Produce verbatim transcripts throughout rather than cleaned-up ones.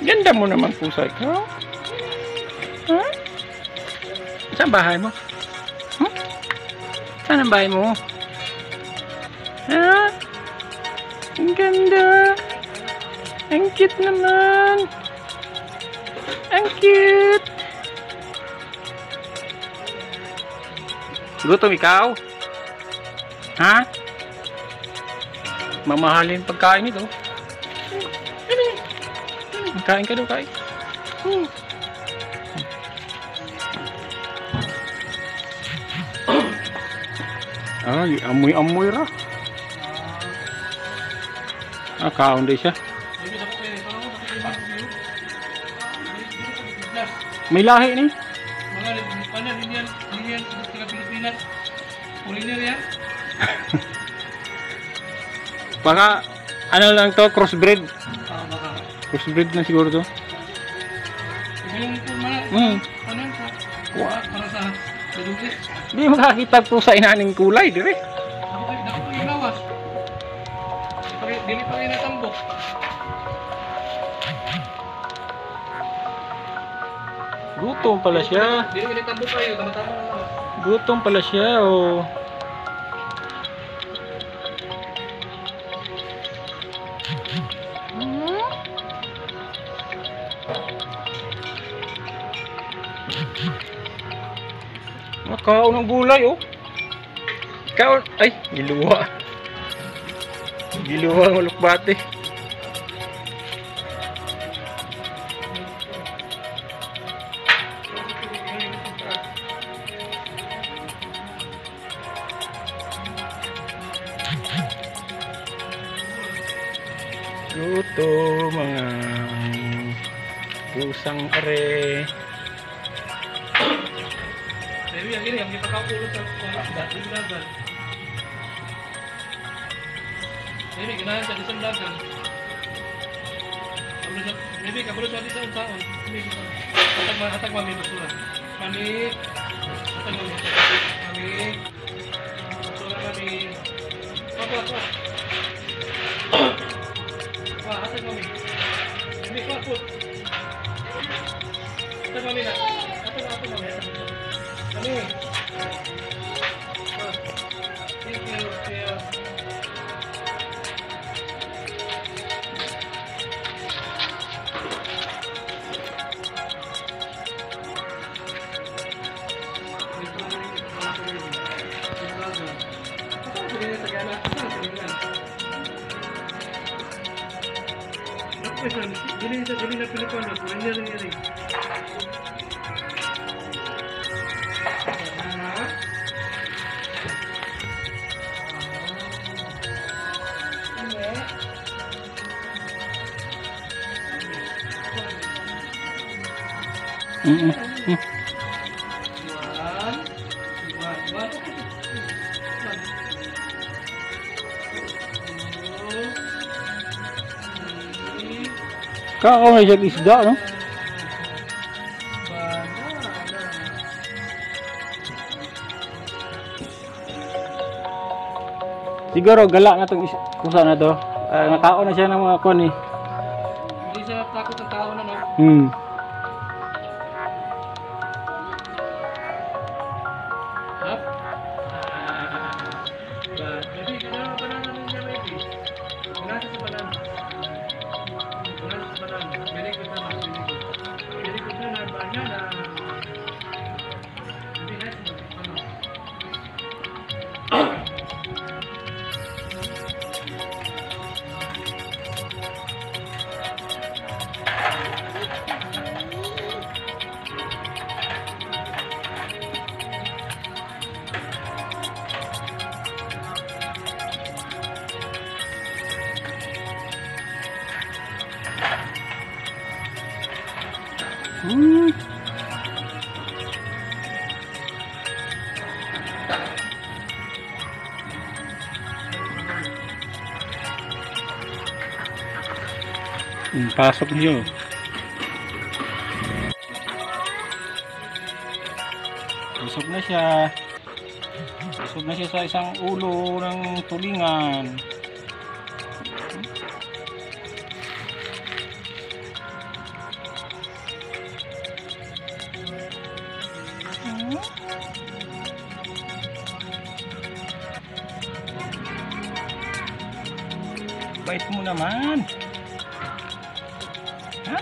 Ganda mo naman pusa ikaw. Ha? Saan bahay mo? Huh? Saan ang bahay mo? Ha? Ang ganda. Ang cute naman. Ang cute. Gutom ikaw? Ha? Mamahalin pagkain ito. Kain ka daw, kain. Hmm. Ay, amoy-amoy ra. Ah, kaon din siya. May lahi ni. Mga ano, Indian, Indian, taga Pilipinas. Foreigner yan. Baka, ano lang to, crossbreed. Ah, baka. Crossbreed na siguro to. Yung mga, Hmm. ano yan sa, para sa dudugis. Di makakita po sa inaning kulay, dire. Ako tayo, dapat ko ilawas. Dili pa rin natambok. Gutom pala siya. Dili pa rin natambok kayo, tama-tama na lawas. Gutom pala siya, oh. Makaon ng gulay, oh. Ikaw, ay, giluwa. Giluwa ang ulukbate. Luto mga pusang are. Tapi yang ini yang kita kau urus sekolah datu dagang. Ini ginahan sa isang dagang. Maybe kabulot sa isang taon. Atag man atag man basura. Kami atag man kami basura kami. Apa apa. Wah, atag mami. Ini kaput. Atag mami na. Atag atag mami. Kami. Thank you, Phil. Jadi jadi na Pilipino, punya rin yan. Mm-mm. Mm. Kakao na siya isda, no? Siguro gala na itong pusa na to. Uh, nakao na siya ng mga kon eh. Hindi siya takot ng tao na, no? Hmm. Hap? Jadi, kenapa banana ninja maybe? Kenapa sa banana? Kenapa sa banana? Very good naman, very good. Very good na na banana. Very nice mo. Ano? Hmm. Hmm, pasok niyo. Pasok na siya. Pasok na siya sa isang ulo ng tulingan. bait mo naman. Ha?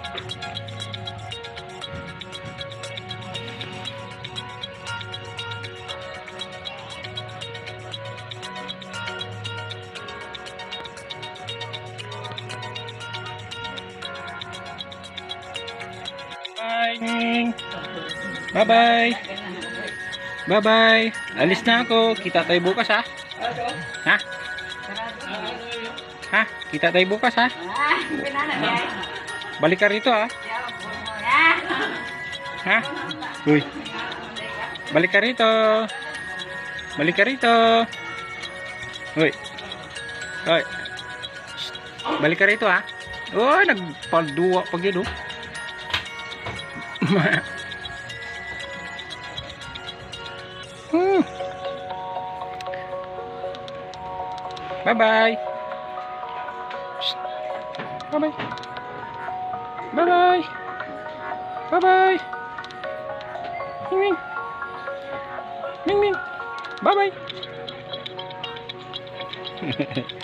Bye. Bye-bye. Bye-bye. Alis na ako. Kita tayo bukas ha. Ha? Ha? Kita tayo bukas ha. Balik ka rito ha. Ha? Uy. Balik ka rito. Balik ka rito. Uy. Uy. Shh. Balik ka rito ha. Uy, nagpalduwa pag yun oh. Hmm. Bye bye. Bye bye. Bye bye. Bye bye. Ming Ming. Ming Ming. Bye bye.